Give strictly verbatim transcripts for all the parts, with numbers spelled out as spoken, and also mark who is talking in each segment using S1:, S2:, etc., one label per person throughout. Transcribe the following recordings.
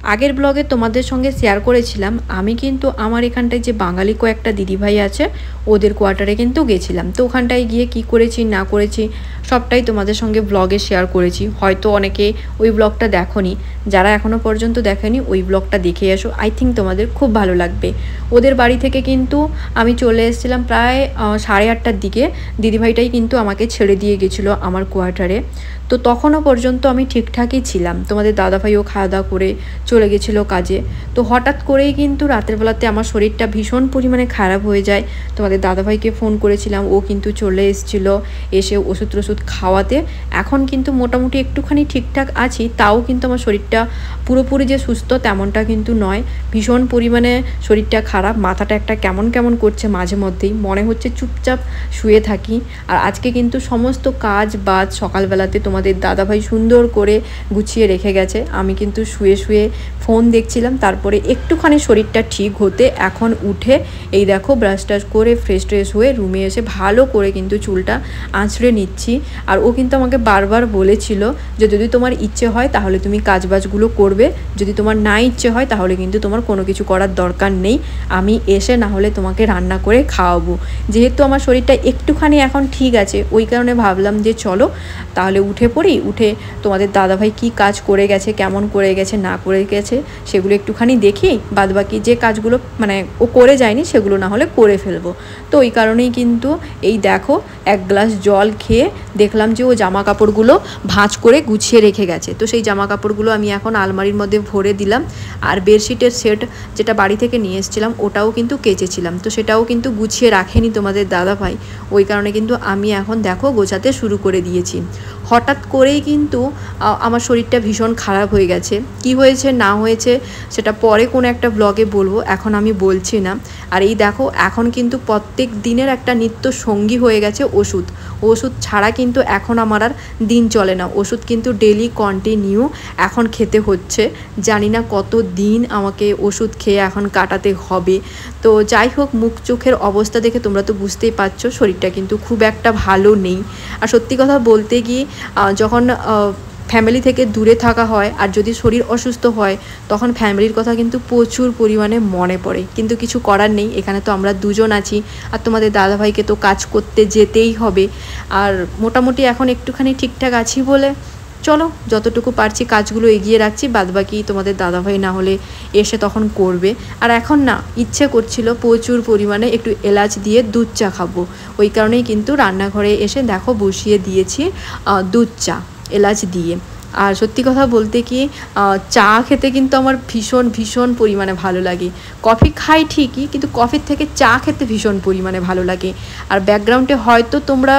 S1: আগের ব্লগে তোমাদের সঙ্গে শেয়ার করেছিলাম আমি কিন্তু আমার এখানটায় যে বাঙালি কয়েকটা দিদিভাই আছে ওদের কোয়ার্টারে কিন্তু গেছিলাম। তো ওখানটায় গিয়ে কি করেছি না করেছি সবটাই তোমাদের সঙ্গে ব্লগে শেয়ার করেছি। হয়তো অনেকে ওই ব্লগটা দেখোনি, যারা এখনও পর্যন্ত দেখেনি ওই ব্লগটা দেখে এসো, আই থিঙ্ক তোমাদের খুব ভালো লাগবে। ওদের বাড়ি থেকে কিন্তু আমি চলে এসেছিলাম প্রায় সাড়ে আটটার দিকে। দিদিভাইটাই কিন্তু আমাকে ছেড়ে দিয়ে গেছিলো আমার কোয়ার্টারে। তো তখনও পর্যন্ত আমি ঠিকঠাকই ছিলাম, তোমাদের দাদাভাইও খাওয়া দাওয়া করে চলে গেছিলো কাজে। তো হঠাৎ করেই কিন্তু রাতের বেলাতে আমার শরীরটা ভীষণ পরিমাণে খারাপ হয়ে যায়। তোমাদের দাদাভাইকে ফোন করেছিলাম, ও কিন্তু চলে এসেছিলো এসে ওষুধ টষুধ খাওয়াতে। এখন কিন্তু মোটামুটি একটুখানি ঠিকঠাক আছি, তাও কিন্তু আমার শরীরটা পুরোপুরি যে সুস্থ তেমনটা কিন্তু নয়। ভীষণ পরিমাণে শরীরটা খারাপ, মাথাটা একটা কেমন কেমন করছে মাঝে মধ্যেই, মনে হচ্ছে চুপচাপ শুয়ে থাকি। আর আজকে কিন্তু সমস্ত কাজ বাজ সকালবেলাতে তোমাদের দাদাভাই সুন্দর করে গুছিয়ে রেখে গেছে। আমি কিন্তু শুয়ে শুয়ে ফোন দেখছিলাম, তারপরে একটুখানি শরীরটা ঠিক হতে এখন উঠে এই দেখো ব্রাশ টাশ করে ফ্রেশ ট্রেশ হয়ে রুমে এসে ভালো করে কিন্তু চুলটা আঁচড়ে নিচ্ছি। আর ও কিন্তু আমাকে বারবার বলেছিল যে যদি তোমার ইচ্ছে হয় তাহলে তুমি কাজবাজগুলো করবে, যদি তোমার না ইচ্ছে হয় তাহলে কিন্তু তোমার কোনো কিছু করার দরকার নেই, আমি এসে না হলে তোমাকে রান্না করে খাওয়াবো। যেহেতু আমার শরীরটা একটুখানি এখন ঠিক আছে ওই কারণে ভাবলাম যে চলো তাহলে উঠে পড়ি, উঠে তোমাদের দাদাভাই কি কাজ করে গেছে, কেমন করে গেছে না করে গেছে সেগুলো একটুখানি দেখি, বাদবাকি যে কাজগুলো মানে ও করে যায়নি সেগুলো না হলে করে ফেলবো। তো ওই কারণেই কিন্তু এই দেখো এক গ্লাস জল খেয়ে দেখলাম যে ও জামা কাপড়গুলো ভাঁজ করে গুছিয়ে রেখে গেছে। তো সেই জামা কাপড়গুলো আমি এখন আলমারির মধ্যে ভরে দিলাম। আর বেডশিটের সেট যেটা বাড়ি থেকে নিয়ে এসেছিলাম ওটাও কিন্তু কেচেছিলাম, তো সেটাও কিন্তু গুছিয়ে রাখেনি তোমাদের দাদাভাই, ওই কারণে কিন্তু আমি এখন দেখো গোছাতে শুরু করে দিয়েছি। হঠাৎ করেই কিন্তু আমার শরীরটা ভীষণ খারাপ হয়ে গেছে, কি হয়েছে না হয়েছে সেটা পরে কোনো একটা ব্লগে বলবো, এখন আমি বলছি না। আর এই দেখো এখন কিন্তু প্রত্যেক দিনের একটা নিত্য সঙ্গী হয়ে গেছে ওষুধ। ওষুধ ছাড়া কিন্তু এখন আমার আর দিন চলে না, ওষুধ কিন্তু ডেলি কন্টিনিউ এখন খেতে হচ্ছে। জানি না কত দিন আমাকে ওষুধ খেয়ে এখন কাটাতে হবে। তো যাই হোক, মুখ চোখের অবস্থা দেখে তোমরা তো বুঝতেই পারছো শরীরটা কিন্তু খুব একটা ভালো নেই। আর সত্যি কথা বলতে গিয়ে যখন ফ্যামিলি থেকে দূরে থাকা হয় আর যদি শরীর অসুস্থ হয় তখন ফ্যামিলির কথা কিন্তু প্রচুর পরিমাণে মনে পড়ে, কিন্তু কিছু করার নেই, এখানে তো আমরা দুজন আছি আর তোমাদের দাদাভাইকে তো কাজ করতে যেতেই হবে। আর মোটামুটি এখন একটুখানি ঠিকঠাক আছি বলে চলো যতটুকু পারছি কাজগুলো এগিয়ে রাখছি, বাদবাকি তোমাদের দাদাভাই না হলে এসে তখন করবে। আর এখন না ইচ্ছে করছিল প্রচুর পরিমাণে একটু এলাচ দিয়ে দুধ চা খাবো, ওই কারণেই কিন্তু রান্নাঘরে এসে দেখো বসিয়ে দিয়েছি দুধ চা এলাচ দিয়ে। আর সত্যি কথা বলতে কি চা খেতে কিন্তু আমার ভীষণ ভীষণ পরিমাণে ভালো লাগে। কফি খাই ঠিকই, কিন্তু কফির থেকে চা খেতে ভীষণ পরিমাণে ভালো লাগে। আর ব্যাকগ্রাউন্ডে হয়তো তোমরা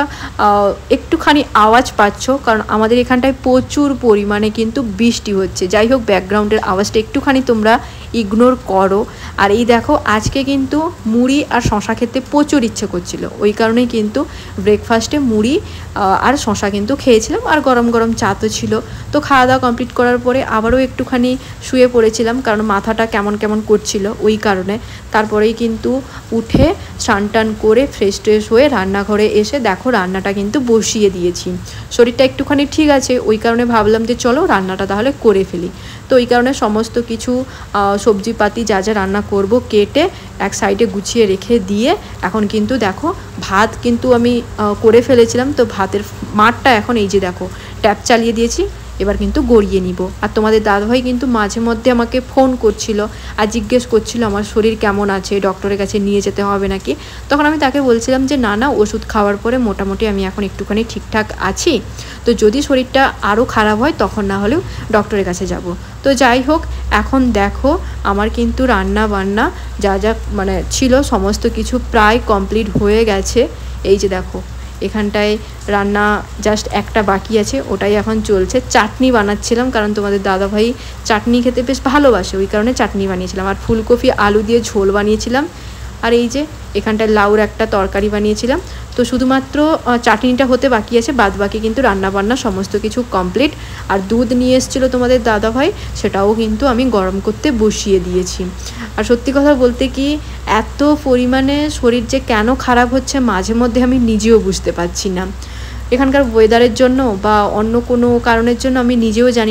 S1: একটুখানি আওয়াজ পাচ্ছ, কারণ আমাদের এখানটায় প্রচুর পরিমাণে কিন্তু বৃষ্টি হচ্ছে। যাই হোক, ব্যাকগ্রাউন্ডের আওয়াজটা একটুখানি তোমরা ইগনোর করো। আর এই দেখো আজকে কিন্তু মুড়ি আর শশা খেতে প্রচুর ইচ্ছে করছিল, ওই কারণেই কিন্তু ব্রেকফাস্টে মুড়ি আর শশা কিন্তু খেয়েছিলাম, আর গরম গরম চা তো ছিল। তো খাওয়া দাওয়া কমপ্লিট করার পরে আবারও একটুখানি শুয়ে পড়েছিলাম, কারণ মাথাটা কেমন কেমন করছিল ওই কারণে। তারপরেই কিন্তু উঠে স্নান টান করে ফ্রেশ ট্রেশ হয়ে রান্নাঘরে এসে দেখো রান্নাটা কিন্তু বসিয়ে দিয়েছি। শরীরটা একটুখানি ঠিক আছে ওই কারণে ভাবলাম যে চলো রান্নাটা তাহলে করে ফেলি। তো ওই কারণে সমস্ত কিছু সবজিপাতি যা যা রান্না করব কেটে এক সাইডে গুছিয়ে রেখে দিয়ে এখন কিন্তু দেখো ভাত কিন্তু আমি করে ফেলেছিলাম। তো ভাতের মাঠটা এখন এই যে দেখো ট্যাপ চালিয়ে দিয়েছি, এবার কিন্তু গড়িয়ে নিব। আর তোমাদের দাদাভাই কিন্তু মাঝে মধ্যে আমাকে ফোন করছিল আর জিজ্ঞেস করছিল আমার শরীর কেমন আছে, ডক্টরের কাছে নিয়ে যেতে হবে নাকি। তখন আমি তাকে বলছিলাম যে না না ওষুধ খাওয়ার পরে মোটামুটি আমি এখন একটুখানি ঠিকঠাক আছি, তো যদি শরীরটা আরও খারাপ হয় তখন না হলেও ডক্টরের কাছে যাব। তো যাই হোক, এখন দেখো আমার কিন্তু রান্না বান্না যা যা মানে ছিল সমস্ত কিছু প্রায় কমপ্লিট হয়ে গেছে। এই যে দেখো এখানটায় রান্না জাস্ট একটা বাকি আছে, ওটাই এখন চলছে। চাটনি বানাচ্ছিলাম, কারণ তোমাদের দাদাভাই চাটনি খেতে বেশ ভালোবাসে ওই কারণে চাটনি বানিয়েছিলাম। আর ফুলকপি আলু দিয়ে ঝোল বানিয়েছিলাম। আর এই যে এখানটায় লাউর একটা তরকারি বানিয়েছিলাম। তো শুধুমাত্র চাটনিটা হতে বাকি আছে, বাদ বাকি কিন্তু রান্নাবান্না সমস্ত কিছু কমপ্লিট। আর দুধ নিয়ে এসেছিলো তোমাদের দাদাভাই, সেটাও কিন্তু আমি গরম করতে বসিয়ে দিয়েছি। আর সত্যি কথা বলতে কি এত পরিমাণে শরীর যে কেন খারাপ হচ্ছে মাঝে মধ্যে আমি নিজেও বুঝতে পারছি না। এখানকার ওয়েদারের জন্য বা অন্য কোনো কারণের জন্য আমি নিজেও জানি না।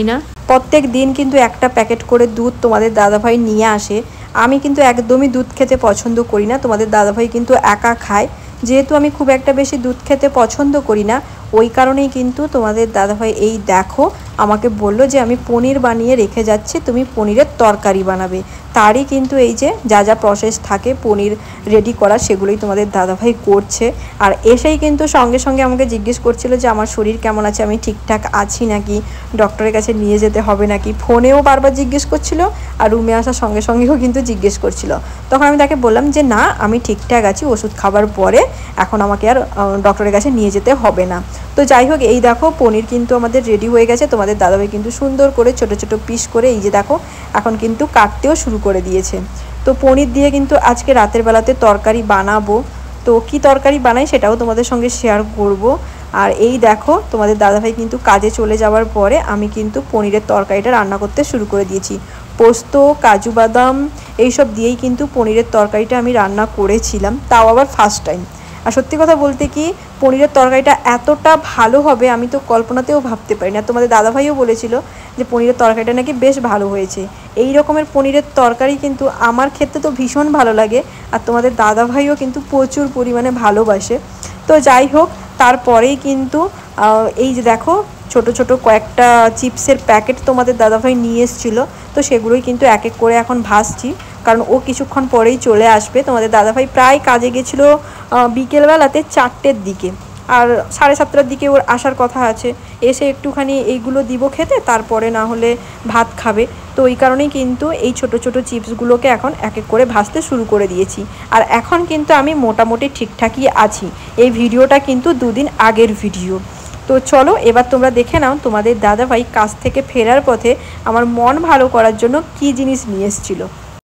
S1: প্রত্যেক দিন কিন্তু একটা প্যাকেট করে দুধ তোমাদের দাদাভাই নিয়ে আসে। আমি কিন্তু একদমই দুধ খেতে পছন্দ করি না, তোমাদের দাদাভাই কিন্তু একা খায়। যেহেতু আমি খুব একটা বেশি দুধ খেতে পছন্দ করি না, ওই কারণেই কিন্তু তোমাদের দাদাভাই এই দেখো আমাকে বলল যে আমি পনির বানিয়ে রেখে যাচ্ছি, তুমি পনিরের তরকারি বানাবে। তারই কিন্তু এই যে যা যা প্রসেস থাকে পনির রেডি করা সেগুলোই তোমাদের দাদাভাই করছে। আর এসেই কিন্তু সঙ্গে সঙ্গে আমাকে জিজ্ঞেস করছিল যে আমার শরীর কেমন আছে, আমি ঠিকঠাক আছি নাকি, ডক্টরের কাছে নিয়ে যেতে হবে নাকি, ফোনেও বারবার জিজ্ঞেস করছিল আর রুমে আসার সঙ্গে সঙ্গেও কিন্তু জিজ্ঞেস করছিল। তখন আমি তাকে বললাম যে না আমি ঠিকঠাক আছি, ওষুধ খাবার পরে এখন আমাকে আর ডক্টরের কাছে নিয়ে যেতে হবে না। তো যাই হোক এই দেখো পনির কিন্তু আমাদের রেডি হয়ে গেছে। তোমাদের দাদাভাই কিন্তু সুন্দর করে ছোট ছোট পিস করে এই যে দেখো এখন কিন্তু কাটতেও শুরু করে দিয়েছে। তো পনির দিয়ে কিন্তু আজকে রাতের বেলাতে তরকারি বানাবো। তো কি তরকারি বানাই সেটাও তোমাদের সঙ্গে শেয়ার করব। আর এই দেখো তোমাদের দাদাভাই কিন্তু কাজে চলে যাওয়ার পরে আমি কিন্তু পনিরের তরকারিটা রান্না করতে শুরু করে দিয়েছি। পোস্ত, কাজু বাদাম এইসব দিয়েই কিন্তু পনিরের তরকারিটা আমি রান্না করেছিলাম, তাও আবার ফার্স্ট টাইম। আর সত্যি কথা বলতে কি পনিরের তরকারিটা এতটা ভালো হবে আমি তো কল্পনাতেও ভাবতে পারি না। তোমাদের দাদাভাইও বলেছিল যে পনিরের তরকারিটা নাকি বেশ ভালো হয়েছে। এই রকমের পনিরের তরকারি কিন্তু আমার খেতে তো ভীষণ ভালো লাগে, আর তোমাদের দাদাভাইও কিন্তু প্রচুর পরিমাণে ভালোবাসে। তো যাই হোক তারপরেই কিন্তু এই যে দেখো ছোট ছোট কয়েকটা চিপসের প্যাকেট তোমাদের দাদাভাই নিয়ে এসেছিলো, তো সেগুলোই কিন্তু এক এক করে এখন ভাজছি, কারণ ও কিছুক্ষণ পরেই চলে আসবে। তোমাদের দাদাভাই প্রায় কাজে গেছিলো বিকেলবেলাতে চারটের দিকে, আর সাড়ে সাতটার দিকে ওর আসার কথা আছে। এসে একটুখানি এইগুলো দিব খেতে, তারপরে না হলে ভাত খাবে। তো ওই কারণেই কিন্তু এই ছোট ছোট চিপসগুলোকে এখন এক এক করে ভাজতে শুরু করে দিয়েছি। আর এখন কিন্তু আমি মোটামুটি ঠিকঠাকই আছি। এই ভিডিওটা কিন্তু দুদিন আগের ভিডিও। তো চলো এবার তোমরা দেখে নাও তোমাদের দাদাভাই কাজ থেকে ফেরার পথে আমার মন ভালো করার জন্য কি জিনিস নিয়ে এসেছিল।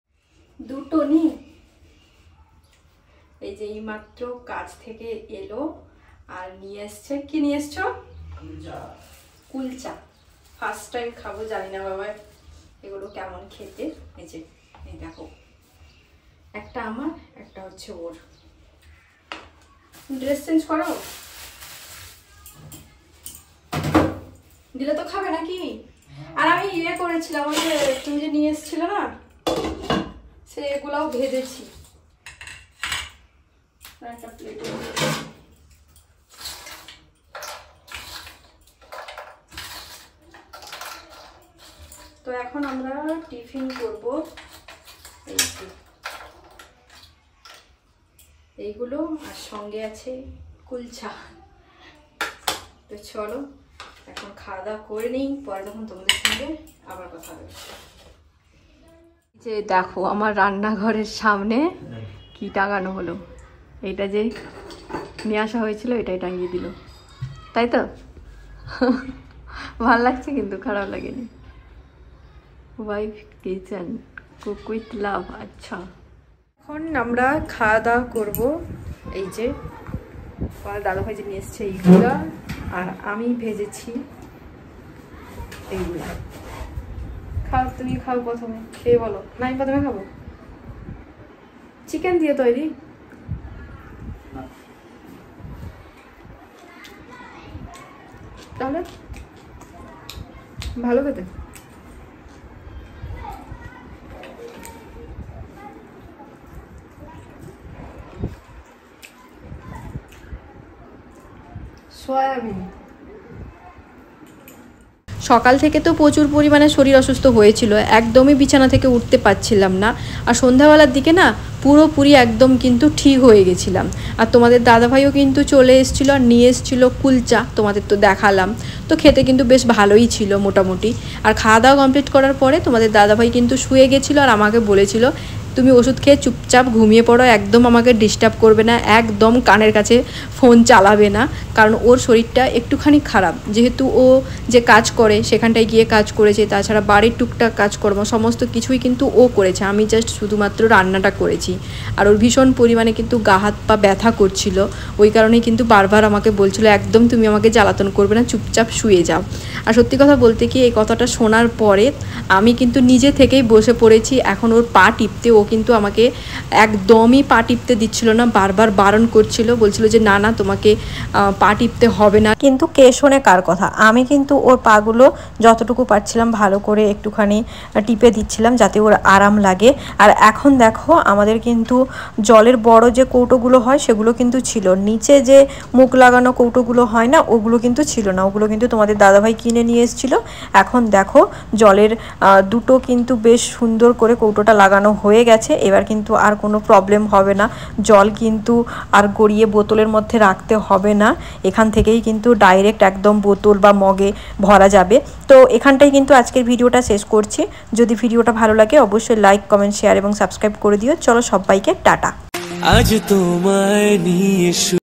S1: দুটো নি এই যে এই মাত্র কাজ থেকে এলো আর নিয়ে এসছে। কি নিয়ে এসছো? কুলচা। ফার্স্ট টাইম খাবো, জানি না বাবা এগুলো কেমন খেতে। এই যে এই দেখো একটা আমার একটা হচ্ছে ওর। ড্রেস চেঞ্জ করো, দিলে তো খাবে নাকি? আর আমি ইয়ে করেছিলাম ওই যে তুমি যে নিয়ে এসেছিল না, সে এগুলাও ভেজেছি। একটা প্লেট তো এখন আমরা টিফিন করব। এই যে এইগুলো আর সঙ্গে আছে কুলচা। তো চলো এখন খাওয়া দাওয়া করে নিই, পরে তখন তোমাদের সঙ্গে আবার কথা হবে। যে দেখো আমার রান্নাঘরের সামনে কি টাঙানো হলো, এইটা যে নিয়ে আসা হয়েছিল এটাই টাঙিয়ে দিল, তাই তো? ভালো লাগছে কিন্তু, খারাপ লাগেনি। Wife kitchen cook with love. আচ্ছা এখন আমরা খাওয়া দাওয়া করবো। এই যে আমার দাদাভাই যে নিয়ে এসছে এইগুলা, আর আমি ভেজেছি এইগুলা। খাও, তুমি খাও প্রথমে, খেয়ে বলো। না আমি প্রথমে খাবো। চিকেন দিয়ে তৈরি, তাহলে ভালো খেতে। সয়াবিন। সকাল থেকে তো প্রচুর পরিমাণে শরীর অসুস্থ হয়েছিল, একদমই বিছানা থেকে উঠতে পারছিলাম না। আর সন্ধ্যাবেলার দিকে না পুরোপুরি একদম কিন্তু ঠিক হয়ে গেছিলাম। আর তোমাদের দাদাভাইও কিন্তু চলে এসেছিলো আর নিয়ে এসেছিলো কুলচা, তোমাদের তো দেখালাম। তো খেতে কিন্তু বেশ ভালোই ছিল মোটামুটি। আর খাওয়া দাওয়া কমপ্লিট করার পরে তোমাদের দাদাভাই কিন্তু শুয়ে গেছিলো আর আমাকে বলেছিল তুমি ওষুধ খেয়ে চুপচাপ ঘুমিয়ে পড়ো, একদম আমাকে ডিস্টার্ব করবে না, একদম কানের কাছে ফোন চালাবে না, কারণ ওর শরীরটা একটুখানি খারাপ। যেহেতু ও যে কাজ করে সেখানটায় গিয়ে কাজ করেছে, তাছাড়া বাড়ির টুকটাক কাজকর্ম সমস্ত কিছুই কিন্তু ও করেছে, আমি জাস্ট শুধুমাত্র রান্নাটা করেছি। আর ওর ভীষণ পরিমাণে কিন্তু গা হাত পা ব্যথা করছিল, ওই কারণেই কিন্তু বারবার আমাকে বলছিল একদম তুমি আমাকে জ্বালাতন করবে না, চুপচাপ শুয়ে যাও। আর সত্যি কথা বলতে কি এই কথাটা শোনার পরে আমি কিন্তু নিজে থেকেই বসে পড়েছি এখন ওর পা টিপতে। ও কিন্তু আমাকে একদমই পা টিপতে দিচ্ছিল না, বারবার বারণ করছিল, বলছিল যে না না তোমাকে পা টিপতে হবে না।
S2: কিন্তু কে শোনে কার কথা, আমি কিন্তু ওর পাগুলো যতটুকু পারছিলাম ভালো করে একটুখানি টিপে দিচ্ছিলাম যাতে ওর আরাম লাগে। আর এখন দেখো আমাদের কিন্তু জলের বড় যে কৌটোগুলো হয় সেগুলো কিন্তু ছিল, নিচে যে মুখ লাগানো কৌটোগুলো হয় না ওগুলো কিন্তু ছিল না, ওগুলো কিন্তু তোমাদের দাদাভাই কিনে নিয়ে এসেছিল। এখন দেখো জলের দুটো কিন্তু বেশ সুন্দর করে কৌটোটা লাগানো হয়ে গেছে, এবার কিন্তু আর কোনো প্রবলেম হবে না, জল কিন্তু আর গড়িয়ে বোতলের মধ্যে রাখতে হবে না, এখান থেকেই কিন্তু ডাইরেক্ট একদম বোতল বা মগে ভরা যাবে। তো এখানটাই কিন্তু আজকের ভিডিওটা শেষ করছি। যদি ভিডিওটা ভালো লাগে অবশ্যই লাইক কমেন্ট শেয়ার এবং সাবস্ক্রাইব করে দিও। চলো সবাইকে টাটা। আজ তোমায় নিয়ে